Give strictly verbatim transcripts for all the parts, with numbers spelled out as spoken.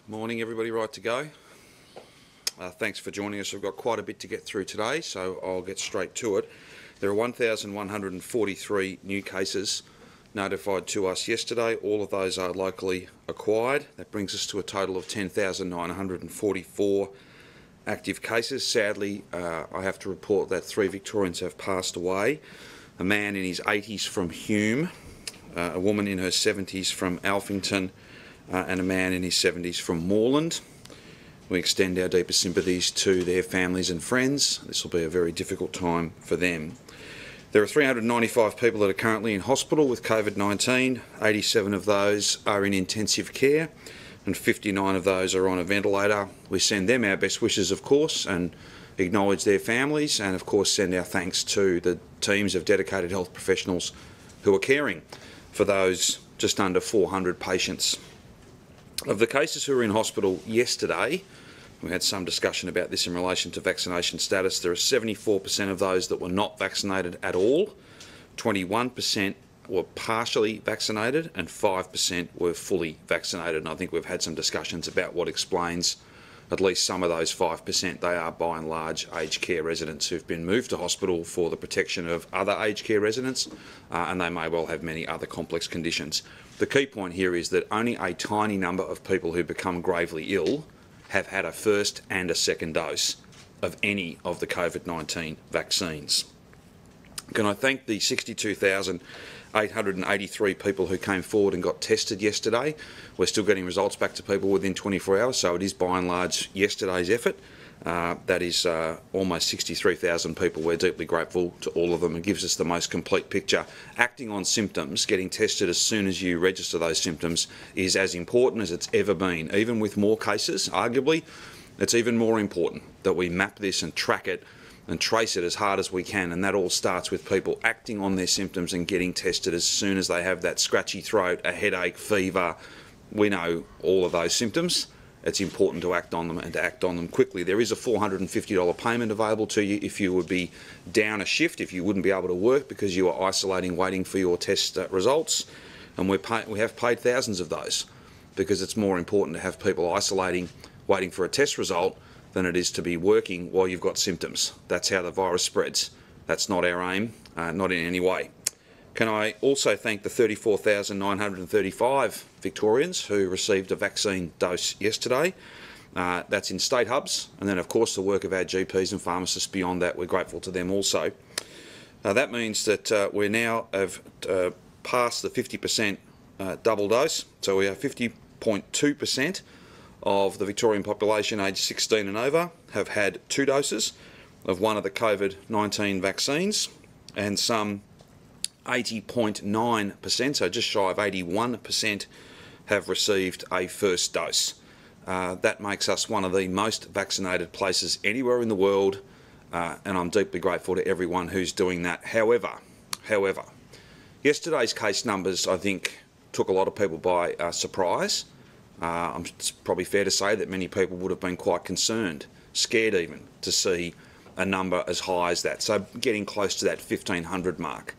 Morning everybody, right to go. Uh, thanks for joining us. We've got quite a bit to get through today, so I'll get straight to it. There are one thousand one hundred forty-three new cases notified to us yesterday. All of those are locally acquired. That brings us to a total of ten thousand nine hundred forty-four active cases. Sadly, uh, I have to report that three Victorians have passed away. A man in his eighties from Hume, uh, a woman in her seventies from Alphington, Uh, and a man in his seventies from Moreland. We extend our deepest sympathies to their families and friends. This will be a very difficult time for them. There are three hundred ninety-five people that are currently in hospital with COVID nineteen. eighty-seven of those are in intensive care and fifty-nine of those are on a ventilator. We send them our best wishes, of course, and acknowledge their families, and of course send our thanks to the teams of dedicated health professionals who are caring for those just under four hundred patients. Of the cases who were in hospital yesterday, we had some discussion about this in relation to vaccination status. There are seventy-four percent of those that were not vaccinated at all, twenty-one percent were partially vaccinated, and five percent were fully vaccinated. And I think we've had some discussions about what explains at least some of those five percent. They are by and large aged care residents who've been moved to hospital for the protection of other aged care residents, uh, and they may well have many other complex conditions. The key point here is that only a tiny number of people who become gravely ill have had a first and a second dose of any of the COVID nineteen vaccines. Can I thank the sixty-two thousand eight hundred eighty-three people who came forward and got tested yesterday. We're still getting results back to people within twenty-four hours, so it is by and large yesterday's effort. Uh, that is uh, almost sixty-three thousand people. We're deeply grateful to all of them. It gives us the most complete picture. Acting on symptoms, getting tested as soon as you register those symptoms is as important as it's ever been. Even with more cases, arguably, it's even more important that we map this and track it and trace it as hard as we can, and that all starts with people acting on their symptoms and getting tested as soon as they have that scratchy throat, a headache, fever. We know all of those symptoms. It's important to act on them and to act on them quickly. There is a four hundred fifty dollars payment available to you if you would be down a shift, if you wouldn't be able to work because you are isolating waiting for your test uh, results. And we're pay we have paid thousands of those because it's more important to have people isolating, waiting for a test result, than it is to be working while you've got symptoms. That's how the virus spreads. That's not our aim, uh, not in any way. Can I also thank the thirty-four thousand nine hundred thirty-five Victorians who received a vaccine dose yesterday. Uh, that's in state hubs, and then of course the work of our G Ps and pharmacists beyond that. We're grateful to them also. Uh, that means that uh, we now have uh, passed the fifty percent uh, double dose, so we have fifty point two percent of the Victorian population aged sixteen and over have had two doses of one of the COVID nineteen vaccines, and some eighty point nine percent, so just shy of eighty-one percent, have received a first dose. Uh, that makes us one of the most vaccinated places anywhere in the world, uh, and I'm deeply grateful to everyone who's doing that. However, however, yesterday's case numbers, I think, took a lot of people by uh, surprise. Uh, it's probably fair to say that many people would have been quite concerned, scared even, to see a number as high as that, so getting close to that fifteen hundred mark.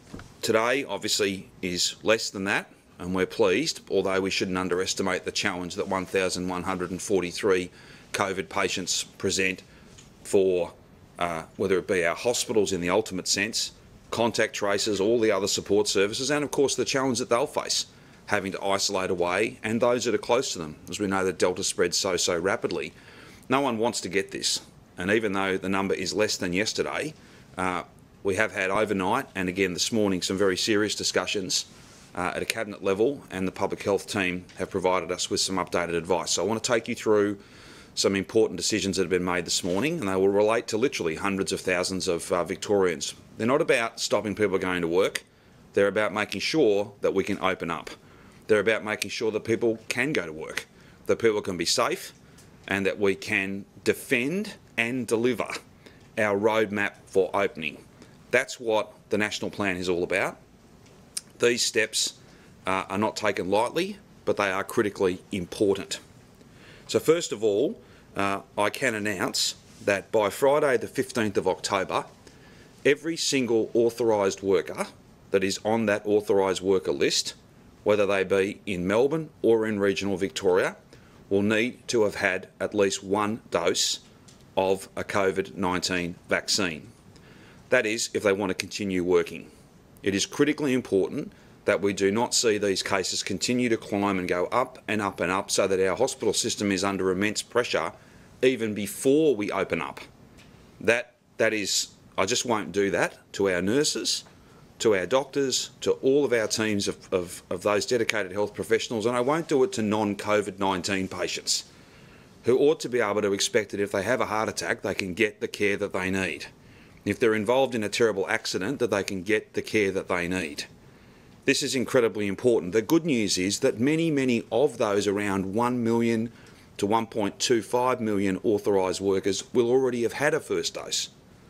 Today, obviously, is less than that, and we're pleased, although we shouldn't underestimate the challenge that one thousand one hundred forty-three COVID patients present for, uh, whether it be our hospitals in the ultimate sense, contact tracers, all the other support services, and of course the challenge that they'll face, having to isolate away, and those that are close to them, as we know that Delta spreads so, so rapidly. No one wants to get this, and even though the number is less than yesterday, uh, we have had overnight, and again this morning, some very serious discussions uh, at a cabinet level, and the public health team have provided us with some updated advice. So I want to take you through some important decisions that have been made this morning, and they will relate to literally hundreds of thousands of uh, Victorians. They're not about stopping people going to work. They're about making sure that we can open up. They're about making sure that people can go to work, that people can be safe, and that we can defend and deliver our roadmap for opening. That's what the national plan is all about. These steps uh, are not taken lightly, but they are critically important. So first of all, uh, I can announce that by Friday the fifteenth of October, every single authorised worker that is on that authorised worker list, whether they be in Melbourne or in regional Victoria, will need to have had at least one dose of a COVID nineteen vaccine. That is, if they want to continue working. It is critically important that we do not see these cases continue to climb and go up and up and up so that our hospital system is under immense pressure even before we open up. That, that is, I just won't do that to our nurses, to our doctors, to all of our teams of, of, of those dedicated health professionals, and I won't do it to non-COVID nineteen patients who ought to be able to expect that if they have a heart attack, they can get the care that they need. If they're involved in a terrible accident, that they can get the care that they need. This is incredibly important. The good news is that many, many of those around one million to one point two five million authorised workers will already have had a first dose.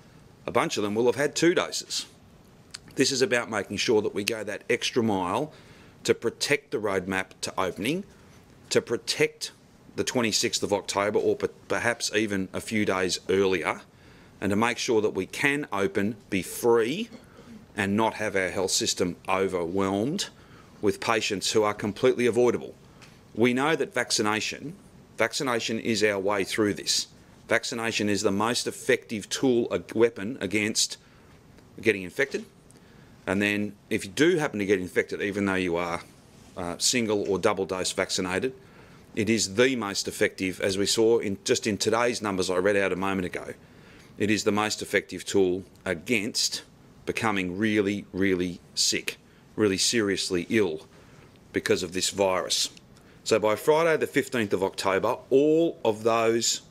A bunch of them will have had two doses. This is about making sure that we go that extra mile to protect the roadmap to opening, to protect the twenty-sixth of October or perhaps even a few days earlier, and to make sure that we can open, be free, and not have our health system overwhelmed with patients who are completely avoidable. We know that vaccination, vaccination is our way through this. Vaccination is the most effective tool, a weapon against getting infected. And then if you do happen to get infected, even though you are uh, single or double dose vaccinated, it is the most effective, as we saw in just in today's numbers I read out a moment ago, it is the most effective tool against becoming really, really sick, really seriously ill because of this virus. So by Friday the fifteenth of October, all of those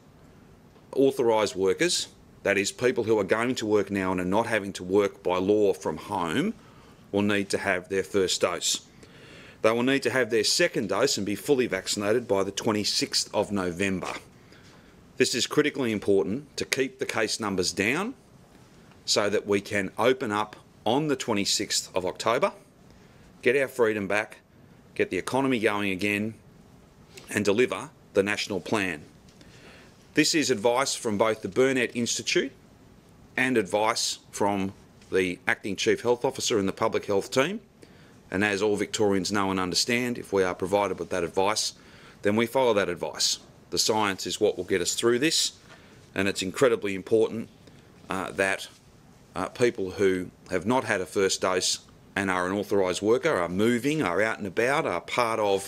authorised workers, that is people who are going to work now and are not having to work by law from home, will need to have their first dose. They will need to have their second dose and be fully vaccinated by the twenty-sixth of November. This is critically important to keep the case numbers down so that we can open up on the twenty-sixth of October, get our freedom back, get the economy going again, and deliver the national plan. This is advice from both the Burnett Institute and advice from the Acting Chief Health Officer and the Public Health Team. And as all Victorians know and understand, if we are provided with that advice, then we follow that advice. The science is what will get us through this, and it's incredibly important uh, that uh, people who have not had a first dose and are an authorised worker, are moving, are out and about, are part of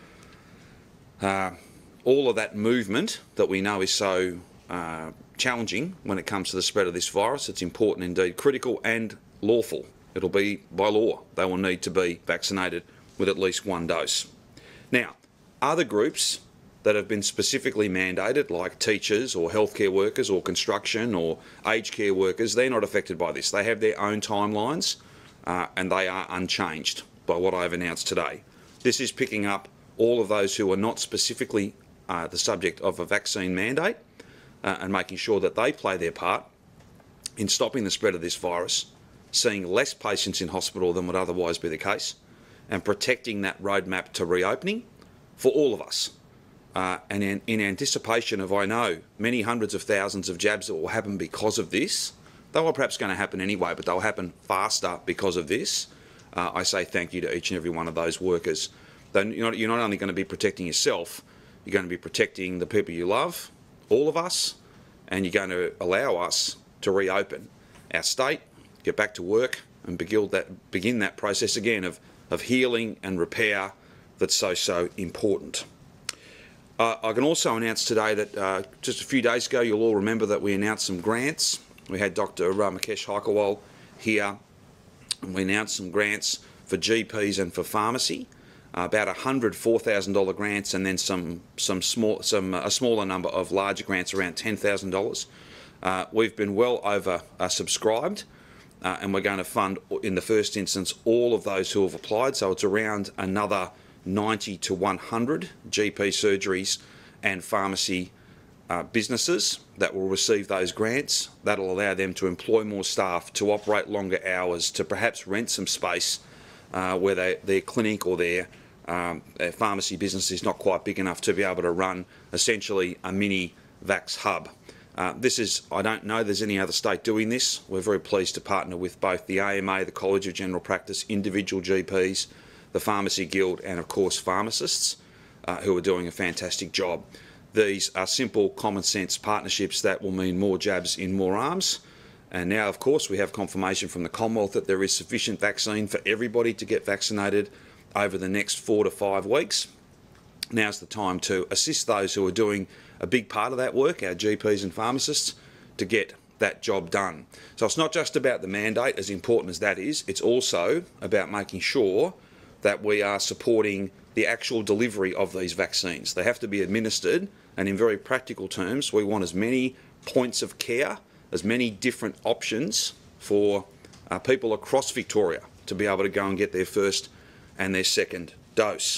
uh, all of that movement that we know is so uh, challenging when it comes to the spread of this virus. It's important indeed, critical and lawful. It'll be by law. They will need to be vaccinated with at least one dose. Now, other groups that have been specifically mandated, like teachers or healthcare workers or construction or aged care workers, they're not affected by this. They have their own timelines uh, and they are unchanged by what I've announced today. This is picking up all of those who are not specifically uh, the subject of a vaccine mandate uh, and making sure that they play their part in stopping the spread of this virus, seeing less patients in hospital than would otherwise be the case, and protecting that roadmap to reopening for all of us. Uh, and in, in anticipation of, I know, many hundreds of thousands of jabs that will happen because of this, they were perhaps going to happen anyway, but they'll happen faster because of this. Uh, I say thank you to each and every one of those workers. Then you're not, you're not only going to be protecting yourself, you're going to be protecting the people you love, all of us, and you're going to allow us to reopen our state, get back to work, and begin that, begin that process again of, of healing and repair that's so, so important. Uh, I can also announce today that uh, just a few days ago, you'll all remember that we announced some grants. We had Doctor Mukesh Haikwal here, and we announced some grants for G Ps and for pharmacy, uh, about one hundred four thousand dollar grants, and then some some small some uh, a smaller number of larger grants, around ten thousand dollars. Uh, we've been well over uh, subscribed. Uh, and we're going to fund, in the first instance, all of those who have applied. So it's around another ninety to one hundred G P surgeries and pharmacy uh, businesses that will receive those grants. That'll allow them to employ more staff, to operate longer hours, to perhaps rent some space uh, where they, their clinic or their, um, their pharmacy business is not quite big enough to be able to run essentially a mini Vax hub. Uh, this is, I don't know there's any other state doing this. We're very pleased to partner with both the A M A, the College of General Practice, individual G Ps, the Pharmacy Guild, and of course pharmacists. uh, who are doing a fantastic job. These are simple, common sense partnerships that will mean more jabs in more arms. And now, of course, we have confirmation from the Commonwealth that there is sufficient vaccine for everybody to get vaccinated over the next four to five weeks. Now's the time to assist those who are doing a big part of that work, our G Ps and pharmacists, to get that job done. So it's not just about the mandate, as important as that is, it's also about making sure that we are supporting the actual delivery of these vaccines. They have to be administered, and in very practical terms, we want as many points of care, as many different options for uh, people across Victoria to be able to go and get their first and their second dose.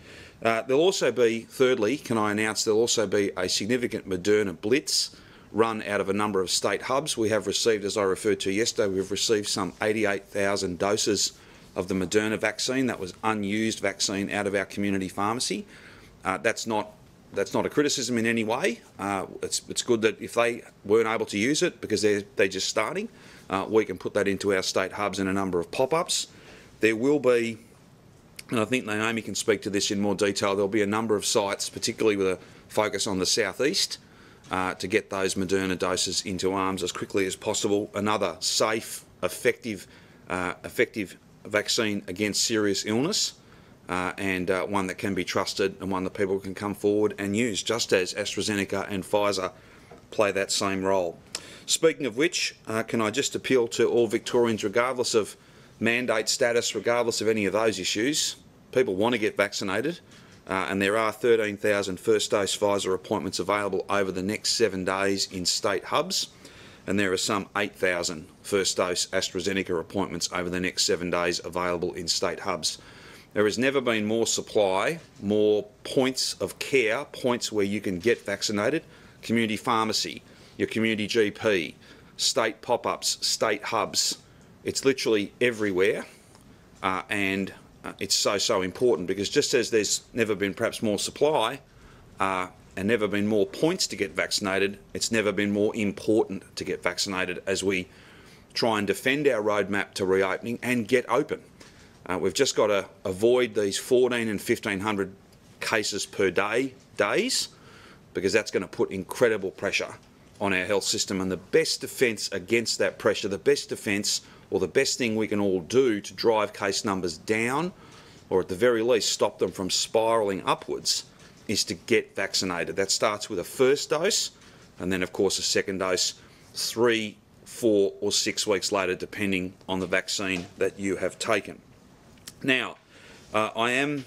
Uh, there'll also be, thirdly, can I announce there'll also be a significant Moderna blitz run out of a number of state hubs. We have received, as I referred to yesterday, we've received some eighty-eight thousand doses of the Moderna vaccine. That was unused vaccine out of our community pharmacy. Uh, that's not that's not a criticism in any way. Uh, it's, it's good that if they weren't able to use it because they're, they're just starting, uh, we can put that into our state hubs in a number of pop-ups. There will be, and I think Naomi can speak to this in more detail, there'll be a number of sites, particularly with a focus on the southeast, uh, to get those Moderna doses into arms as quickly as possible. Another safe, effective, uh, effective vaccine against serious illness, uh, and uh, one that can be trusted and one that people can come forward and use, just as AstraZeneca and Pfizer play that same role. Speaking of which, uh, can I just appeal to all Victorians, regardless of mandate status, regardless of any of those issues, people want to get vaccinated, uh, and there are thirteen thousand first dose Pfizer appointments available over the next seven days in state hubs, and there are some eight thousand first dose AstraZeneca appointments over the next seven days available in state hubs. There has never been more supply, more points of care, points where you can get vaccinated. Community pharmacy, your community G P, state pop-ups, state hubs. It's literally everywhere, uh, and uh, it's so, so important, because just as there's never been perhaps more supply uh, and never been more points to get vaccinated, it's never been more important to get vaccinated as we try and defend our roadmap to reopening and get open. Uh, we've just got to avoid these fourteen and fifteen hundred cases per day days, because that's going to put incredible pressure on our health system, and the best defence against that pressure, the best defence or the best thing we can all do to drive case numbers down, or at the very least stop them from spiralling upwards, is to get vaccinated. That starts with a first dose, and then of course a second dose three, four or six weeks later, depending on the vaccine that you have taken. Now, uh, I am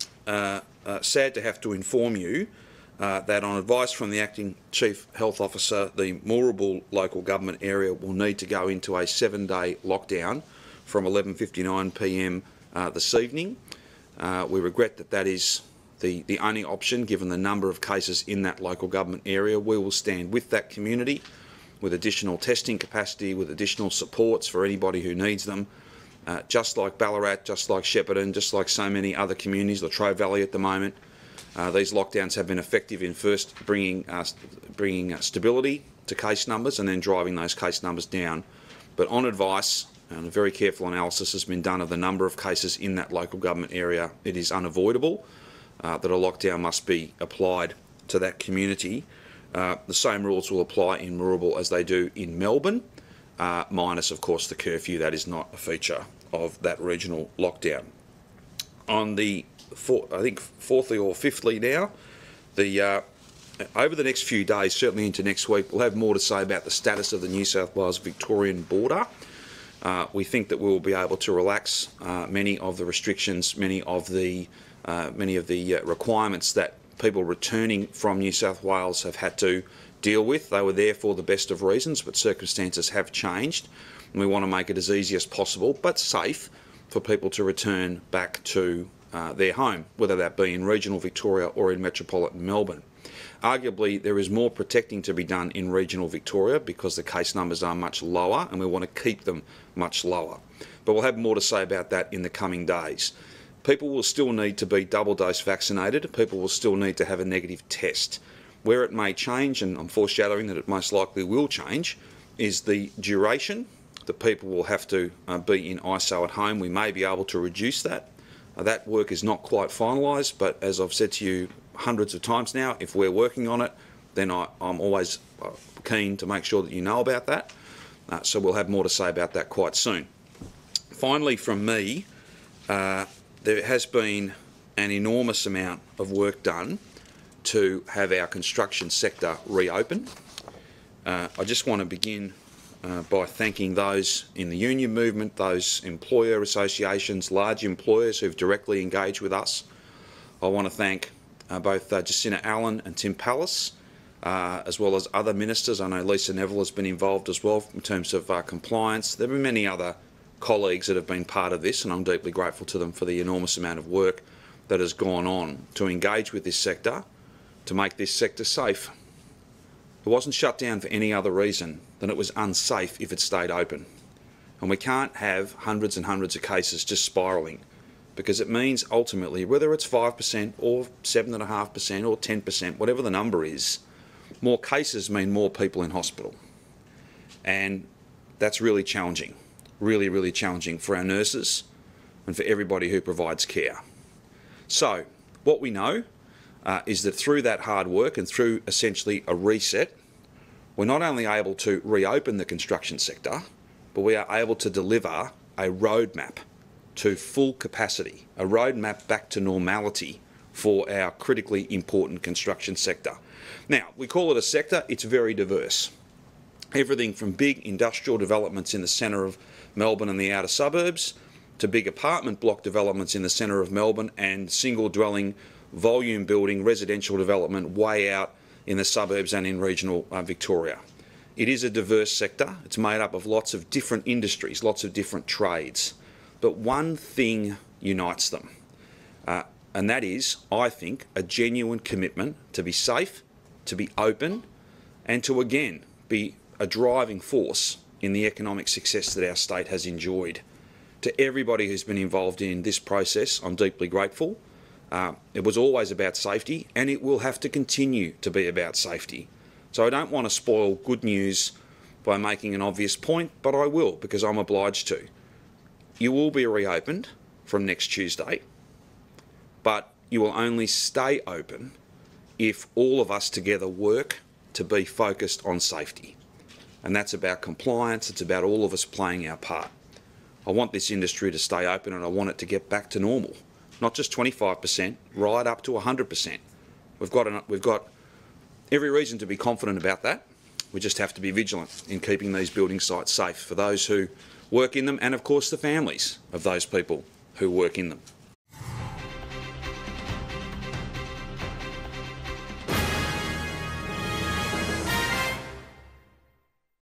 uh, uh, sad to have to inform you uh, that on advice from the Acting Chief Health Officer, the Moorabool local government area will need to go into a seven-day lockdown from eleven fifty-nine p m uh, this evening. Uh, we regret that that is the, the only option, given the number of cases in that local government area. We will stand with that community with additional testing capacity, with additional supports for anybody who needs them. Uh, just like Ballarat, just like Shepparton, just like so many other communities, Latrobe Valley at the moment, uh, these lockdowns have been effective in first bringing, uh, bringing uh, stability to case numbers and then driving those case numbers down. But on advice, and a very careful analysis has been done of the number of cases in that local government area, it is unavoidable uh, that a lockdown must be applied to that community. Uh, the same rules will apply in Moorabool as they do in Melbourne, uh, minus, of course, the curfew. That is not a feature of that regional lockdown. On the, four, I think, fourthly or fifthly now, the uh, over the next few days, certainly into next week, we'll have more to say about the status of the New South Wales-Victorian border. Uh, we think that we will be able to relax uh, many of the restrictions, many of the uh, many of the uh, requirements that people returning from New South Wales have had to deal with. They were there for the best of reasons, but circumstances have changed. And we want to make it as easy as possible, but safe, for people to return back to uh, their home, whether that be in regional Victoria or in metropolitan Melbourne. Arguably, there is more protecting to be done in regional Victoria because the case numbers are much lower, and we want to keep them much lower. But we'll have more to say about that in the coming days. People will still need to be double dose vaccinated. People will still need to have a negative test. Where it may change, and I'm foreshadowing that it most likely will change, is the duration that people will have to uh, be in I S O at home. We may be able to reduce that Uh, that work is not quite finalised, but as I've said to you hundreds of times now, if we're working on it, then I, I'm always uh, keen to make sure that you know about that. Uh, so we'll have more to say about that quite soon. Finally, from me, uh, there has been an enormous amount of work done to have our construction sector reopen. Uh, I just want to begin uh, by thanking those in the union movement, those employer associations, large employers who've directly engaged with us. I want to thank uh, both uh, Jacinta Allen and Tim Pallas, uh, as well as other ministers. I know Lisa Neville has been involved as well in terms of uh, compliance. There have been many other colleagues that have been part of this, and I'm deeply grateful to them for the enormous amount of work that has gone on to engage with this sector, to make this sector safe. It wasn't shut down for any other reason than it was unsafe if it stayed open. And we can't have hundreds and hundreds of cases just spiralling, because it means ultimately, whether it's five percent or seven point five percent or ten percent, whatever the number is, more cases mean more people in hospital. And that's really challenging, really, really challenging for our nurses and for everybody who provides care. So what we know uh, is that through that hard work and through essentially a reset, we're not only able to reopen the construction sector, but we are able to deliver a roadmap to full capacity, a roadmap back to normality for our critically important construction sector. Now, we call it a sector, it's very diverse. Everything from big industrial developments in the centre of Melbourne and the outer suburbs, to big apartment block developments in the centre of Melbourne and single dwelling, volume building, residential development way out in the suburbs and in regional uh, Victoria. It is a diverse sector. It's made up of lots of different industries, lots of different trades. But one thing unites them, uh, and that is, I think, a genuine commitment to be safe, to be open, and to again be a driving force in the economic success that our state has enjoyed. To everybody who's been involved in this process, I'm deeply grateful. Uh, it was always about safety, and it will have to continue to be about safety. So I don't want to spoil good news by making an obvious point, but I will, because I'm obliged to. You will be reopened from next Tuesday, but you will only stay open if all of us together work to be focused on safety. And that's about compliance, it's about all of us playing our part. I want this industry to stay open, and I want it to get back to normal. Not just twenty-five percent, right up to one hundred percent. We've got, an, we've got every reason to be confident about that. We just have to be vigilant in keeping these building sites safe for those who work in them, and of course the families of those people who work in them.